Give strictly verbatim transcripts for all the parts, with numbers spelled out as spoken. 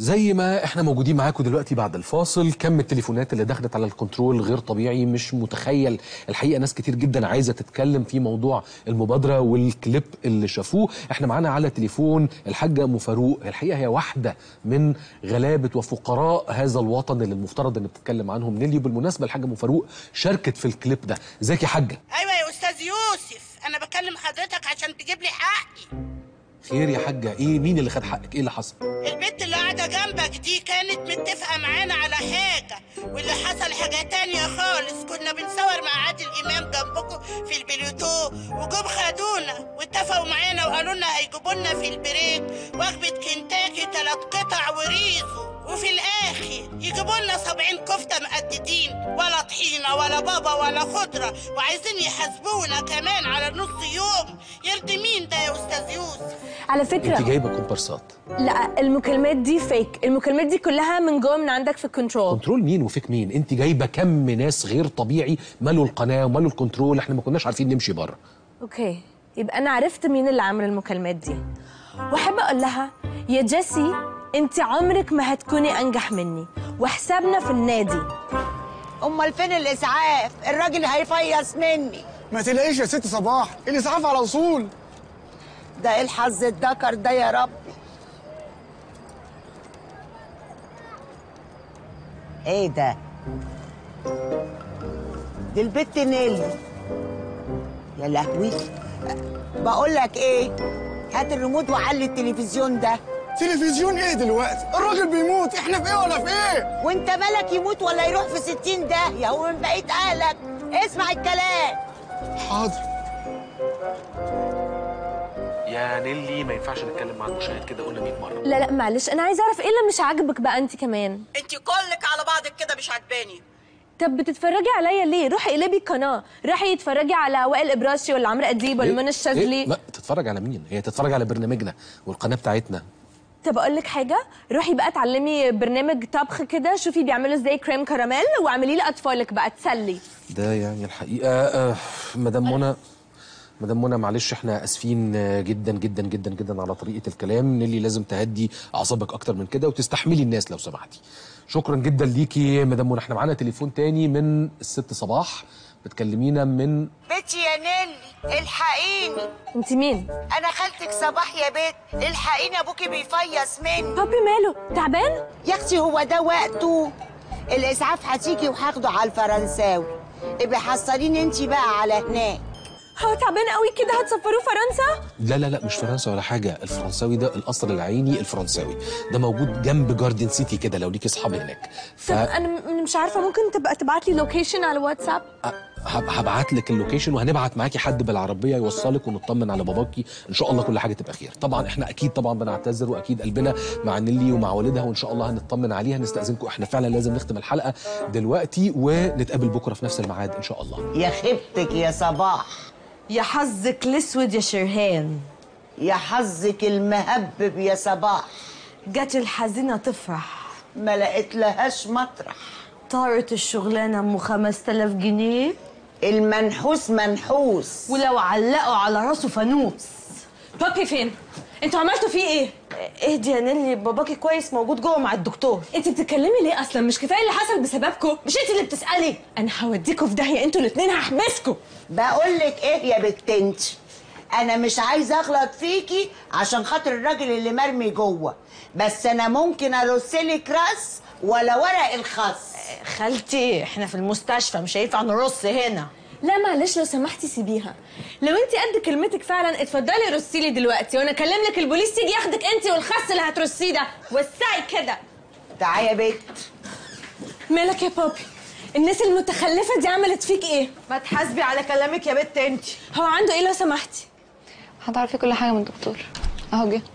زي ما احنا موجودين معاكم دلوقتي بعد الفاصل، كم التليفونات اللي دخلت على الكنترول غير طبيعي، مش متخيل الحقيقه. ناس كتير جدا عايزه تتكلم في موضوع المبادره والكليب اللي شافوه. احنا معانا على تليفون الحاجه ام فاروق، الحقيقه هي واحده من غلابه وفقراء هذا الوطن اللي المفترض ان بتتكلم عنهم نيلي. بالمناسبه الحاجه ام فاروق شاركت في الكليب ده. ازيك يا حاجه؟ ايوه يا استاذ يوسف، انا بكلم حضرتك عشان تجيب لي حقي. خير يا حاجه؟ ايه مين اللي خد حقك؟ ايه اللي حصل؟ البنت اللي قاعده جنبك دي كانت متفقه معانا على حاجه، واللي حصل حاجه تانية خالص. كنا بنصور مع عادل امام جنبكم في البليوتو، وجم خدونا واتفقوا معانا وقالوا لنا هيجيبوا لنا في البريك وجبه كنتاكي ثلاث قطع وريزو، وفي الاخر يجيبوا لنا سبعين كفته مقددين، ولا طحينه ولا بابا ولا خضره، وعايزين يحاسبونا كمان على نص يوم. يرضي مين ده يا استاذ يوسف؟ على فكره انت جايبه كومبارسات؟ لا، المكالمات دي فيك، المكالمات دي كلها من جوه من عندك في الكنترول. كنترول مين وفيك مين؟ انت جايبه كم ناس غير طبيعي مالوا القناه ومالوا الكنترول، احنا ما كناش عارفين نمشي بره. اوكي، يبقى انا عرفت مين اللي عامل المكالمات دي، واحب اقول لها يا جيسي انت عمرك ما هتكوني انجح مني، وحسابنا في النادي. امال فين الاسعاف؟ الراجل هيفيص مني. ما تلاقيش يا ست صباح، الاسعاف على وصول. ده ايه الحظ الدكر ده يا ربي؟ ايه ده؟ دي البت نيلي. يا لهوي، بقول لك ايه، هات الريموت وعلي التلفزيون ده. تلفزيون ايه دلوقتي؟ الراجل بيموت، احنا في ايه ولا في ايه؟ وانت مالك يموت ولا يروح في ستين داهية؟ هو من بقية اهلك؟ اسمع الكلام. حاضر. يا نيلي ما ينفعش نتكلم مع المشاهد كده، قلنا مية مره. لا لا معلش، انا عايزه اعرف ايه اللي مش عاجبك بقى انت كمان. انت كلك على بعضك كده مش عجباني. طب بتتفرجي عليا ليه؟ روحي اقلبي القناه، روحي اتفرجي على وائل ابراشي ولا عمرو اديب ولا منى الشاذلي. لا تتفرج على مين؟ هي تتفرج على برنامجنا والقناه بتاعتنا. طب اقول لك حاجه، روحي بقى اتعلمي برنامج طبخ كده، شوفي بيعملوا ازاي كريم كراميل واعملي لي اطفالك بقى تسلي. ده يعني الحقيقه آه مدام منى، مدام منى معلش احنا اسفين جدا جدا جدا جدا على طريقه الكلام. نيلي لازم تهدي اعصابك اكتر من كده وتستحملي الناس لو سمحتي. شكرا جدا ليكي مدام منى. احنا معانا تليفون تاني من الست صباح بتكلمينا من بنتي يا نيلي، الحقيني. انت مين؟ انا خالتك صباح يا بنت، الحقيني ابوكي بيفيص مني. بابي ماله؟ تعبان؟ يا اختي هو ده وقته؟ الاسعاف هتيجي وهاخده على الفرنساوي، ابقي حصليني انت بقى على هناك. هو تعبان قوي كده هتسفروه فرنسا؟ لا لا لا مش فرنسا ولا حاجه، الفرنساوي ده القصر العيني الفرنساوي ده موجود جنب جاردن سيتي كده لو ليكي اصحاب هناك. ف... طب انا مش عارفه، ممكن تبقى تبعت لي لوكيشن على الواتساب؟ هبعت لك اللوكيشن وهنبعت معاكي حد بالعربيه يوصلك ونطمن على باباكي ان شاء الله كل حاجه تبقى خير. طبعا احنا اكيد طبعا بنعتذر واكيد قلبنا مع نيلي ومع والدها وان شاء الله هنطمن عليها. نستاذنكم احنا فعلا لازم نختم الحلقه دلوقتي ونتقابل بكره في نفس الميعاد ان شاء الله. يا خيبتك يا صباح، يا حظك الاسود يا شرهان، يا حظك المهبب يا صباح. جت الحزينه تفرح ما لقيت لهاش مطرح. طارت الشغلانه ام خمسة آلاف جنيه، المنحوس منحوس ولو علقوا على راسه فانوس. بابي فين؟ انتوا عملتوا فيه ايه؟ اهدي يا نيلي، باباكي كويس موجود جوه مع الدكتور. انت بتتكلمي ليه اصلا؟ مش كفايه اللي حصل بسببكم؟ مش انت اللي بتسالي؟ انا هوديكوا في داهيه انتوا الاثنين، هحبسكوا. بقول لك ايه يا بنت انت، انا مش عايزه اغلط فيكي عشان خاطر الراجل اللي مرمي جوه، بس انا ممكن ارسلك راس ولا ورق الخس. خالتي احنا في المستشفى مش هينفع نرص هنا. لا معلش لو سمحتي سيبيها، لو انت قد كلمتك فعلا اتفضلي رصي لي دلوقتي وانا اكلم لك البوليس يجي ياخدك انت والخس اللي هترصيه ده. وسعي كده. تعالي يا بنت. مالك يا بابي؟ الناس المتخلفه دي عملت فيك ايه؟ ما تحاسبي على كلامك يا بنت انت. هو عنده ايه لو سمحتي؟ هتعرفي كل حاجه من الدكتور اهو جه.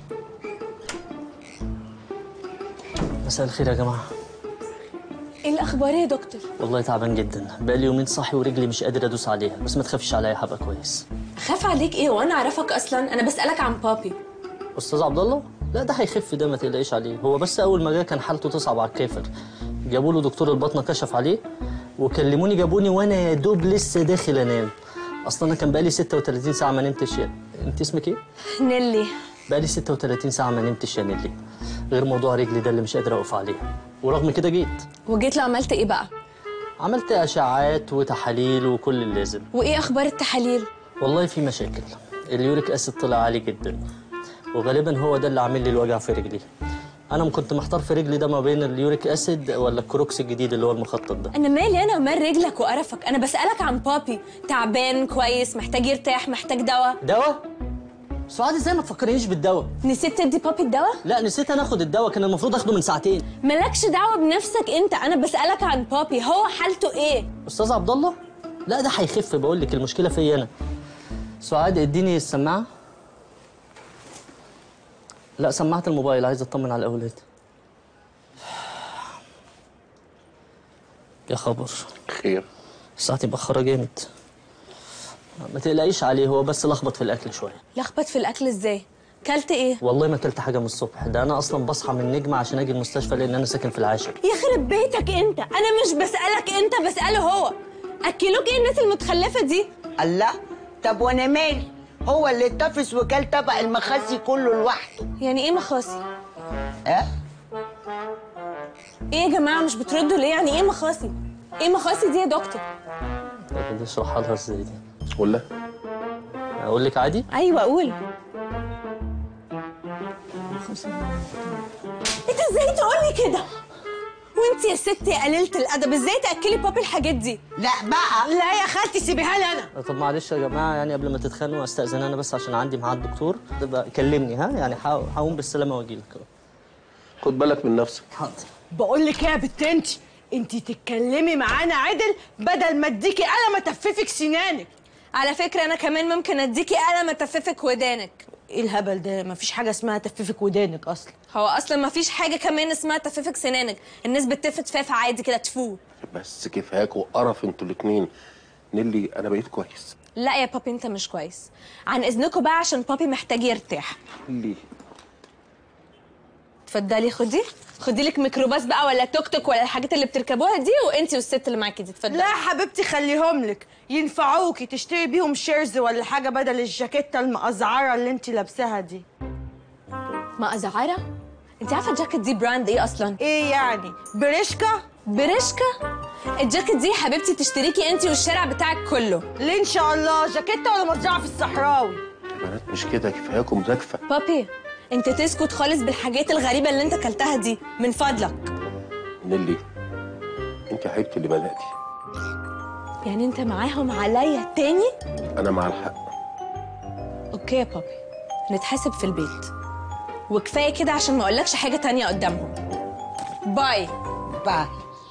مساء الخير يا جماعه. ايه الاخبار يا دكتور؟ والله تعبان جدا، بقالي يومين صاحي ورجلي مش قادر ادوس عليها، بس ما تخافيش عليا هبقى كويس. اخاف عليك ايه وانا اعرفك اصلا؟ انا بسالك عن بابي. استاذ عبد الله؟ لا ده هيخف، ده ما تقلقيش عليه، هو بس اول ما جه كان حالته تصعب على الكافر. جابوا له دكتور الباطنه كشف عليه وكلموني جابوني وانا يا دوب لسه داخل انام. اصلا انا كان بقالي ستة وتلاتين ساعه ما نمتش. يا انت اسمك ايه؟ نيلي. بقالي ستة وتلاتين ساعه ما نمتش يا نيلي. غير موضوع رجلي ده اللي مش قادر اقف عليه، ورغم كده جيت. وجيت له عملت ايه بقى؟ عملت اشعاعات وتحاليل وكل اللازم. وايه اخبار التحاليل؟ والله في مشاكل، اليوريك اسيد طلع عالي جدا، وغالبا هو ده اللي عامل لي الوجع في رجلي. انا كنت محتار في رجلي ده ما بين اليوريك اسيد ولا الكروكس الجديد اللي هو المخطط ده. انا مالي انا ومال رجلك وقرفك؟ انا بسالك عن بابي، تعبان كويس، محتاج يرتاح، محتاج دواء. دواء؟ سعاد ازاي ما تفكرنيش بالدواء؟ نسيت تدي بابي الدواء؟ لا نسيت انا اخد الدواء، كان المفروض اخده من ساعتين. مالكش دعوه بنفسك انت، انا بسالك عن بابي، هو حالته ايه؟ استاذ عبد الله، لا ده هيخف، بقول لك المشكله فيا انا. سعاد اديني السماعه. لا سماعه الموبايل، عايز اطمن على الاولاد. يا خبر. خير. ساعتي مأخرة جامد. ما تقلقيش عليه، هو بس لخبط في الاكل شويه. لخبط في الاكل ازاي؟ كلت ايه؟ والله ما كلت حاجه من الصبح، ده انا اصلا بصحى من نجمه عشان اجي المستشفى لان انا ساكن في العاشر. يخرب بيتك انت، انا مش بسالك انت، بساله هو. اكلوك ايه الناس المتخلفه دي؟ الله، طب وانا مالي؟ هو اللي اتفس وكل طبق المخاسي كله لوحده. يعني ايه مخاصي؟ اه؟ ايه يا جماعه مش بتردوا ليه؟ يعني ايه مخاصي؟ ايه مخاصي دي يا دكتور؟ طب اشرحها لها ازاي دي؟ قول لها. اقول لك عادي؟ ايوه قول. انت ازاي تقولي كده؟ وانت يا ستي يا قليله الادب ازاي تاكلي بابي الحاجات دي؟ لا بقى. لا يا خالتي سيبيها لي انا. طب معلش يا جماعه، يعني قبل ما تتخانقوا استاذن انا بس عشان عندي ميعاد دكتور، تبقى كلمني ها، يعني هقوم بالسلامه واجي لك. خد بالك من نفسك. حاضر. بقول لك ايه يا بت انت، انت تتكلمي معانا عدل بدل ما اديكي قلم اتففك سنانك. على فكره انا كمان ممكن اديكي قلم اتففك ودانك. ايه الهبل ده؟ مفيش حاجه اسمها تففك ودانك اصلا. هو اصلا مفيش حاجه كمان اسمها تففك سنانك، الناس بتفت فاف عادي كده تفو. بس كفاك وقرف انتوا الاتنين. نيلي انا بقيت كويس. لا يا بابي انت مش كويس، عن اذنكم بقى عشان بابي محتاج يرتاح. ليه؟ اتفضلي خدي خدي لك ميكروباص بقى ولا توك توك ولا الحاجات اللي بتركبوها دي، وانتي والست اللي معاكي دي اتفضلي. لا يا حبيبتي خليهم لك، ينفعوكي تشتري بيهم شيرز ولا حاجه بدل الجاكيته المقزعره اللي انت لابساها دي. مقزعره؟ انت عارفه الجاكيت دي براند ايه اصلا؟ ايه يعني؟ بريشكا؟ بريشكا؟ الجاكيت دي حبيبتي تشتريكي انتي والشارع بتاعك كله. ليه ان شاء الله؟ جاكيته ولا مزرعه في الصحراوي؟ يا بنات مش كده، كفاياكم زكفه. بابي انت تسكت خالص بالحاجات الغريبه اللي انت اكلتها دي من فضلك. نيلي انت يا حبيبتي اللي بدأتي. يعني انت معاهم عليا تاني؟ انا مع الحق. اوكي يا بابي، نتحاسب في البيت وكفايه كده عشان ما اقولكش حاجه تانية قدامهم. باي باي.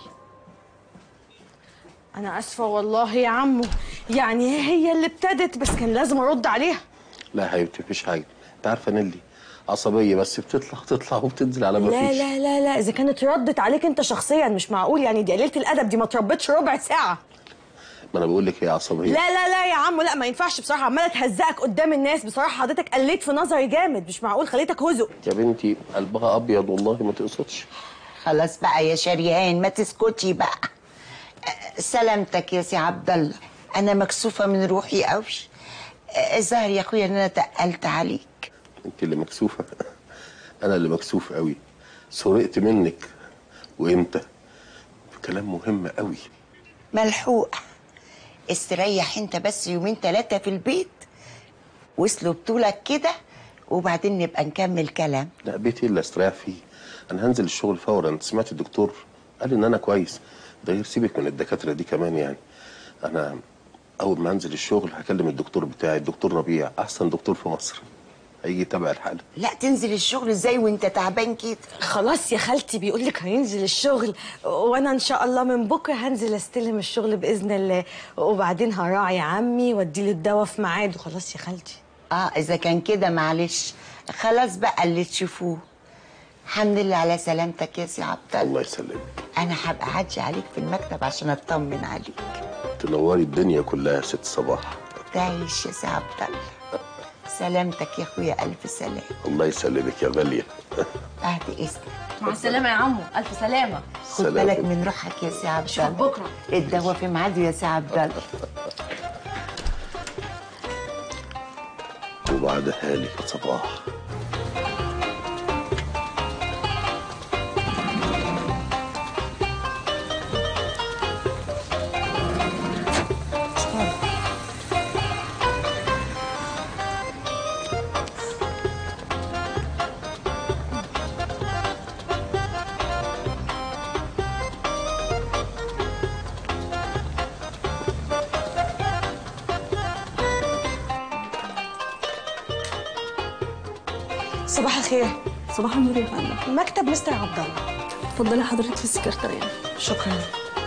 انا اسفه والله يا عمو، يعني هي اللي ابتدت بس كان لازم ارد عليها. لا يا حبيبتي مفيش حاجه، انت عارفه نيلي عصبيه بس بتطلع تطلع وبتنزل على ما لا فيش. لا لا لا، اذا كانت ردت عليك انت شخصيا مش معقول، يعني دي قليله الادب، دي ما تربتش ربع ساعه. ما انا بقول لك هي عصبيه. لا لا لا يا عمو، لا ما ينفعش بصراحه، عماله تهزقك قدام الناس، بصراحه حضرتك قليت في نظري جامد، مش معقول خليتك هزق. يا بنتي قلبها ابيض والله ما تقصدش. خلاص بقى يا شريهان ما تسكتي بقى. أه، سلامتك يا سي عبد الله، انا مكسوفه من روحي قوي. الظاهر يا اخويا ان انا تقلت عليك. انت اللي مكسوفه. انا اللي مكسوف قوي. سرقت منك. وامتى؟ في كلام مهم قوي. ملحوق. استريح انت بس يومين ثلاثه في البيت وصلوا بطولك كده وبعدين نبقى نكمل كلام. لا بيتي اللي استريح فيه. انا هنزل الشغل فورا. انت سمعت الدكتور قال ان انا كويس. ده غير سيبك من الدكاتره دي كمان، يعني انا اول ما انزل الشغل هكلم الدكتور بتاعي، الدكتور ربيع، احسن دكتور في مصر، هيجي يتابع الحاله. لا تنزل الشغل ازاي وانت تعبان كده؟ خلاص يا خالتي بيقول لك هينزل الشغل، وانا ان شاء الله من بكره هنزل استلم الشغل باذن الله، وبعدين هراعي عمي واديله الدواء في ميعاده. خلاص يا خالتي. اه اذا كان كده معلش، خلاص بقى اللي تشوفوه. الحمد لله على سلامتك يا سي عبد الله. الله يسلمك. انا هبقى اعدي عليك في المكتب عشان اطمن عليك. تنوري الدنيا كلها يا ست صباح. تعيش يا سي عبد الله. سلامتك يا اخويا، الف سلام. الله يسلمك يا غاليه. بعد اذنك. مع السلامه يا عمو، الف سلامه. خد بالك من روحك يا سي عبد الله. بكره الدواء في ميعاده يا سي عبد الله. وبعدها لك يا صباح. صباح الخير. صباح النور يا فندم. مكتب مستر عبد الله. اتفضلي حضرتك في السكرتاريه. شكرا.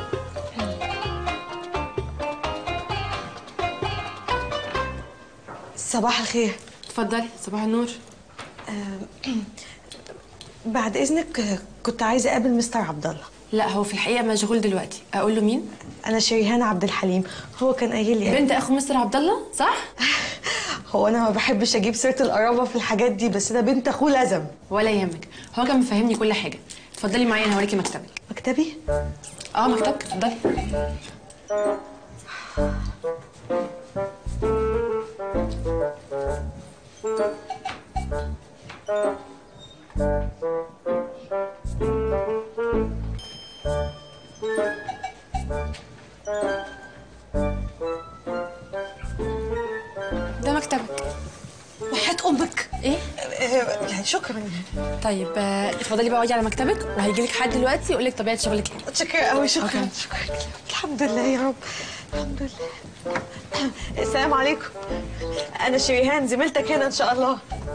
صباح الخير. اتفضلي. صباح النور. آه بعد اذنك كنت عايزه اقابل مستر عبد الله. لا هو في الحقيقه مشغول دلوقتي. اقول له مين؟ انا شريهان عبد الحليم. هو كان قايل لي بنت اخو مستر عبد الله صح؟ هو انا ما بحبش اجيب سيره القرابه في الحاجات دي، بس ده بنت اخوه لازم. ولا يهمك، هو كان مفهمني كل حاجه. اتفضلي معايا انا هوريكي مكتبك. مكتبي؟ اه مكتبك، اتفضلي. ده مكتبك. وحياة امك. ايه؟ يعني شكرا. طيب اتفضلي بقى اقعدي على مكتبك، وهيجي لك حد دلوقتي يقول لك طبيعه شغلك ايه. متشكره قوي. شكرا شكرا. الحمد لله يا رب. الحمد لله. السلام عليكم. انا شريهان زميلتك هنا ان شاء الله.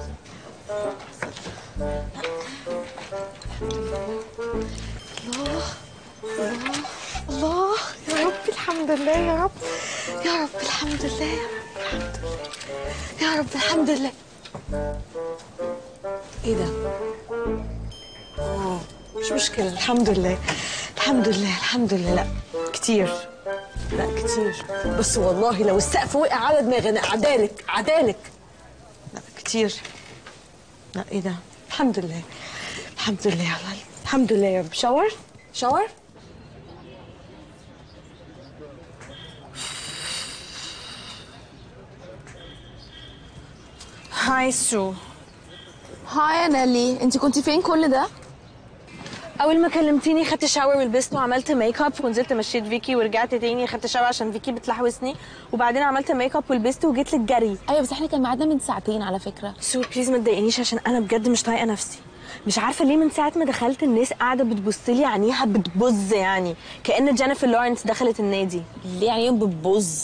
الله الله الله يا رب. الحمد لله يا رب. يا رب الحمد لله يا رب. الحمد لله يا رب. الحمد لله. ايه ده؟ اه مش مشكلة. الحمد لله الحمد لله الحمد لله. لا كتير، لا كتير، بس والله لو السقف وقع على دماغي انا عدالك عدالك. لا كتير. لا ايه ده؟ الحمد لله الحمد لله يا الله. الحمد لله يا رب. شاور شاور. هاي سو. هاي يا نيلي، انت كنتي فين كل ده؟ اول ما كلمتيني خدت شاور ولبست وعملت ميك اب ونزلت مشيت فيكي ورجعت تاني خدت شاور عشان فيكي بتلحوسني، وبعدين عملت ميك اب ولبست وجيت لك جري. ايوه بس احنا كان ميعادنا من ساعتين على فكره. سو بليز ما تضايقنيش عشان انا بجد مش طايقه نفسي. مش عارفه ليه من ساعه ما دخلت الناس قاعده بتبص لي عينيها بتبظ، يعني كأن جينيفر لورنس دخلت النادي. ليه يعني يوم بتبظ؟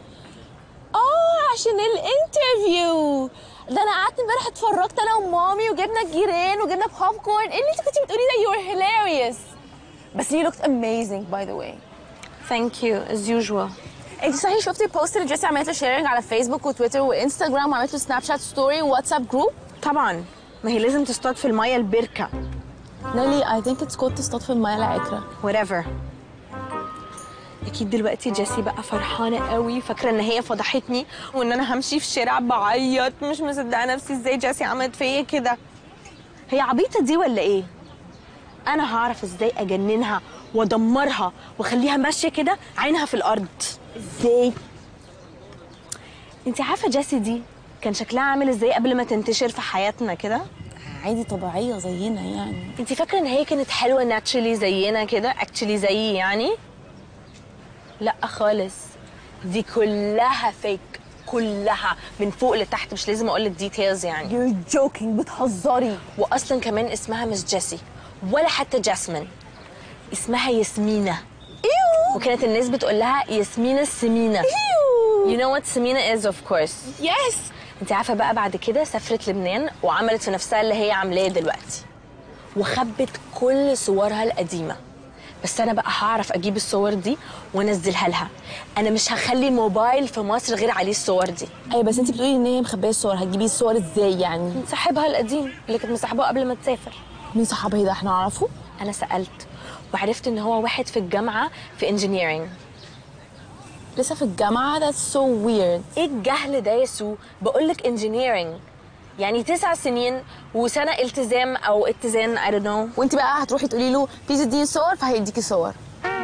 اه عشان الانترفيو ده. انا قعدت امبارح اتفرجت انا ومامي وجبنا الجيران وجبنا بوب كورن. ايه اللي انت كنتي بتقولي ده؟ يو ار هيلاريوس. بس you looked amazing by the way. Thank you as usual. انت صحيح شفتي البوست اللي جيسي عملته شيرنج على فيسبوك وتويتر وانستغرام وعملته سناب شات ستوري وواتساب جروب؟ طبعا، ما هي لازم تصطاد في الميه البركه. نيلي I think it's good تصطاد في الميه العكره. whatever. اكيد دلوقتي جيسي بقى فرحانه قوي، فاكره ان هي فضحتني وان انا همشي في الشارع بعيط مش مصدقه نفسي ازاي جيسي عملت فيا كده. هي عبيطه دي ولا ايه؟ انا هعرف ازاي اجننها وادمرها واخليها ماشيه كده عينها في الارض. ازاي؟ انت عارفه جيسي دي كان شكلها عامل ازاي قبل ما تنتشر في حياتنا كده؟ عادي طبيعيه زينا يعني. انت فاكره ان هي كانت حلوه ناتشرالي زينا كده، اكشلي زيي يعني؟ لا خالص، دي كلها فيك، كلها من فوق لتحت. مش لازم اقول لك ديتيلز يعني. You're joking. بتهزري. واصلا كمان اسمها مش جيسي ولا حتى جاسمين، اسمها ياسمينة. ايوه. وكانت الناس بتقول لها ياسمينة السمينة. ايوه. You know what سمينة is of course. Yes. انت عارفه بقى بعد كده سافرت لبنان وعملت في نفسها اللي هي عاملاه دلوقتي وخبت كل صورها القديمه. بس انا بقى هعرف اجيب الصور دي وانزلها لها. انا مش هخلي موبايل في مصر غير عليه الصور دي. ايوه بس انت بتقولي ان هي مخبيه الصور، هتجيبي الصور ازاي يعني؟ من صاحبها القديم اللي كانت مصاحباه قبل ما تسافر. مين صاحبها ده؟ احنا نعرفه؟ انا سالت وعرفت ان هو واحد في الجامعه في انجينيرنج. لسه في الجامعه؟ that's so weird. ايه الجهل ده يا سو؟ بقولك انجينيرنج يعني تسع سنين وسنه التزام او اتزان I don't know. وانت بقى هتروحي تقولي له بليز اديني صور فهيديكي صور.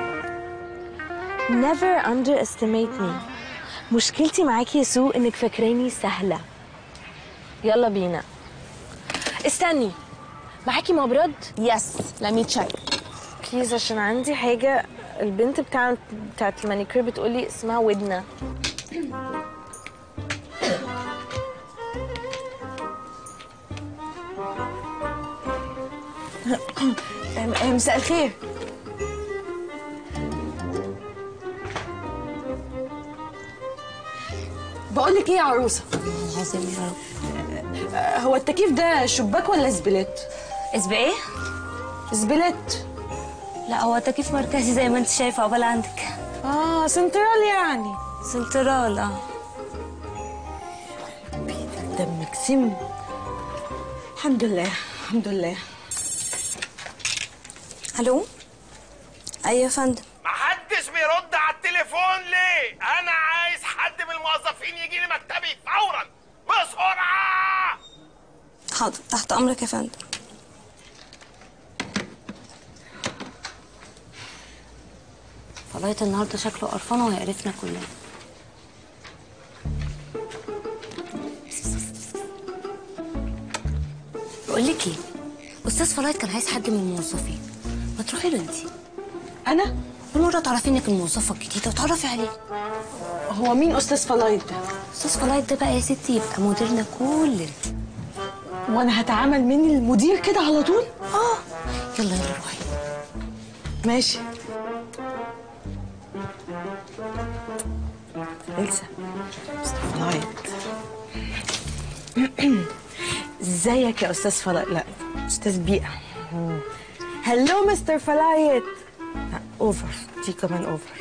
never underestimate me. مشكلتي معاكي يا سو انك فاكراني سهله. يلا بينا. استني، معاكي مبرد؟ يس let me check. بليز عشان عندي حاجه. البنت بتاعت بتاعت المانيكير بتقولي اسمها ودنه. مساء الخير. بقول لك ايه يا عروسه؟ عظيم يا رب. هو التكييف ده شباك ولا زبلت؟ اسم ايه؟ زبلت. لا هو تكييف مركزي زي ما انت شايفه عقبال عندك. اه سنترال يعني. سنترال اه. دمك سم. الحمد لله الحمد لله. الو. ايوه يا فندم. محدش بيرد على التليفون ليه؟ انا عايز حد من الموظفين يجي لي مكتبي فورا بسرعه. حاضر تحت امرك يا فندم. فلايت النهارده شكله قرفان وهيقرفنا كلنا. بقول لك ايه؟ استاذ فلايت كان عايز حد من الموظفين، ما تروحي له انت. انا؟ بالمره تعرفي انك الموظفه الجديده وتعرفي عليه. هو مين استاذ فلايت ده؟ استاذ فلايت ده بقى يا ستي يبقى مديرنا كلنا. وانا هتعامل مني المدير كده على طول؟ اه. يلا يلا روحي. ماشي. إلسا مستر فلايت. ازيك يا استاذ فلايت؟ لا استاذ بيئة. هلو مستر فلايت. لا اوفر دي كمان اوفر.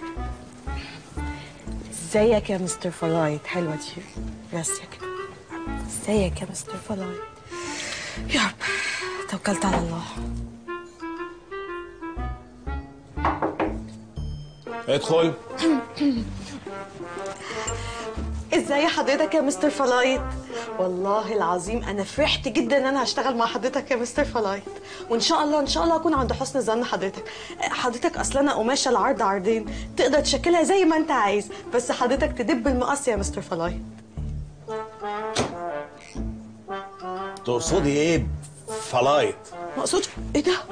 ازيك يا مستر فلايت؟ حلوة دي راسية كده. ازيك يا مستر فلايت؟ يا رب توكلت على الله. ادخل. ازاي حضرتك يا مستر فلايت؟ والله العظيم انا فرحت جدا ان انا هشتغل مع حضرتك يا مستر فلايت، وان شاء الله ان شاء الله اكون عند حسن ظن حضرتك. حضرتك اصلا انا قماشه العرض عرضين تقدر تشكلها زي ما انت عايز، بس حضرتك تدب المقص يا مستر فلايت. تقصدي ايه فلايت؟ ما اقصدش. ايه ده؟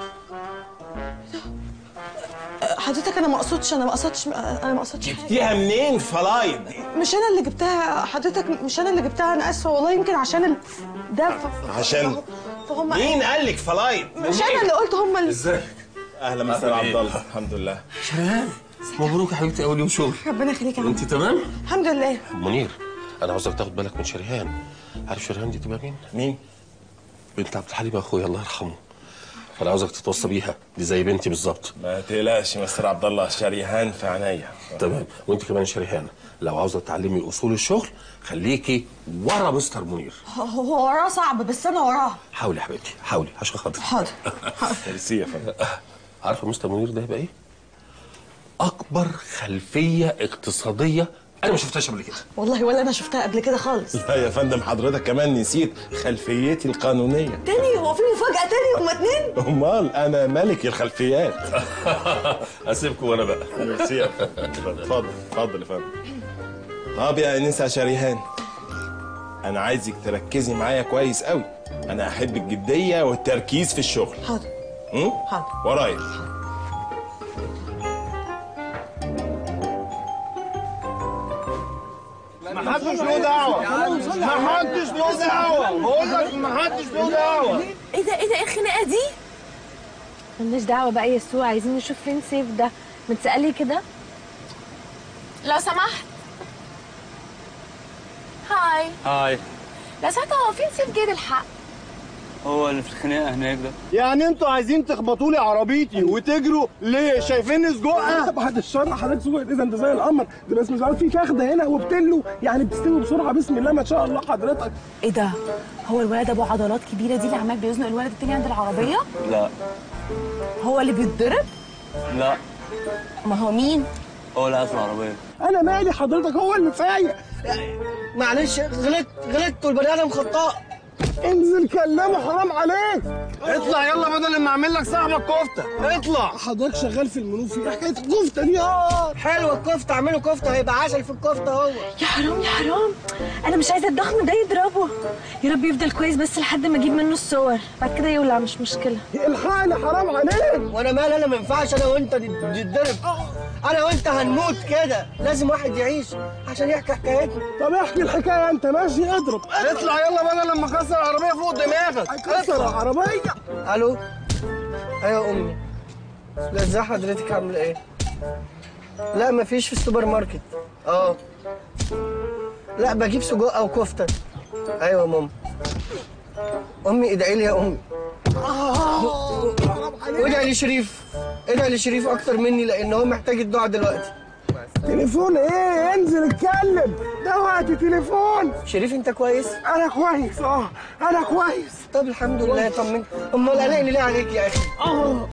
حضرتك انا ما اقصدش انا ما اقصدش انا ما اقصدش حاجه. جبتيها منين فلايت؟ مش انا اللي جبتها حضرتك، مش انا اللي جبتها، انا اسفه والله. يمكن عشان ال... ده ف... عشان فهم مين قال لك فلايت؟ مش انا اللي قلت هم اللي... ازيك؟ اهلا مستر عبد الله. الحمد لله. شريهان مبروك يا حبيبتي اول يوم شغل. ربنا يخليك يا عم. انت تمام؟ الحمد لله. منير انا عاوزك تاخد بالك من شريهان. عارف شريهان دي تبقى مين؟ مين؟ بنت عبد الحليم اخويا الله يرحمه. فانا عاوزك تتوصى بيها، دي زي بنتي بالظبط. ما تقلقش يا مستر عبد الله، شريهان في عينيا. تمام. وانت كمان شريهان لو عاوزه تتعلمي اصول الشغل خليكي ورا مستر منير. هو وراه صعب بس انا وراه. حاولي يا حبيبتي حاولي عشان خاطري. حاضر. ميرسي يا فندم. عارفه مستر منير ده هيبقى ايه؟ اكبر خلفيه اقتصاديه انا ما شفتهاش قبل كده. والله ولا انا شفتها قبل كده خالص. لا يا فندم حضرتك كمان نسيت خلفيتي القانونيه. تاني؟ هو في مفاجاه تاني؟ هما اتنين؟ امال انا ملك الخلفيات. اسيبكم وانا بقى. ميرسي يا فندم. اتفضل اتفضل يا فندم. طب يا انسه شريهان، انا عايزك تركزي معايا كويس قوي. انا احب الجديه والتركيز في الشغل. حاضر. امم حاضر. ورايا. ما حدش له دعوه، ما حدش له دعوه، بقول لك ما حدش له دعوه. ايه ده ايه ده ايه الخناقه دي؟ مالناش دعوه بقى يا سو، عايزين نشوف فين سيف ده. متسألي كده؟ لو سمحت. هاي. هاي. لو سمحت هو فين سيف جايب الحق؟ هو اللي في الخناقه هناك ده. يعني انتوا عايزين تخبطوا لي عربيتي وتجروا ليه؟ شايفيني سجقه؟ بعد الشر حضرتك سجق اذا انت زي القمر ده. بس مش عارف في فخده هنا وبتلو يعني بتستوي بسرعه بسم الله ما شاء الله حضرتك. ايه ده؟ هو الولد ابو عضلات كبيره دي اللي عمال بيزنق الولد التاني عند العربيه؟ لا. هو اللي بيتضرب؟ لا. ما هو مين؟ هو اللي قاعد في العربيه. انا مالي حضرتك؟ هو اللي فايق. معلش غلطت غلطت والبني ادم خطاء. انزل كلمه حرام عليك. اطلع يلا بدل ما اعمل لك صاحبك كفته. اطلع. حضرتك شغال في المنوفي، ايه حكايه الكفته دي؟ اه حلوه الكفته، اعملوا كفته هيبقى عسل في الكفته هو. يا حرام يا حرام، انا مش عايزه الضخم ده يضربه. يا رب يفضل كويس بس لحد ما اجيب منه الصور، بعد كده يولع مش مشكله. الحقني حرام عليك. وانا مال انا ما ينفعش انا وانت نتضرب. انا وانت هنموت كده، لازم واحد يعيش عشان يحكي حكايتنا. طب احكي الحكايه انت ماشي اضرب. اطلع يلا بدل لما اكسر العربيه فوق دماغك. هيكسر العربيه. الو. ايوه يا امي. لا ازاي حضرتك عامله ايه؟ لا مفيش في السوبر ماركت. اه لا بجيب سجق او كفته. ايوه يا ماما. امي ادعي لي يا امي. وادعي لشريف، ادعي لشريف اكتر مني لان هو محتاج الدعاء دلوقتي. تليفون ايه؟ انزل اتكلم، ده وقت تليفون. شريف انت كويس؟ انا كويس اه انا كويس. طب الحمد لله طمنت. امال قلقني ليه عليك يا اخي؟ اه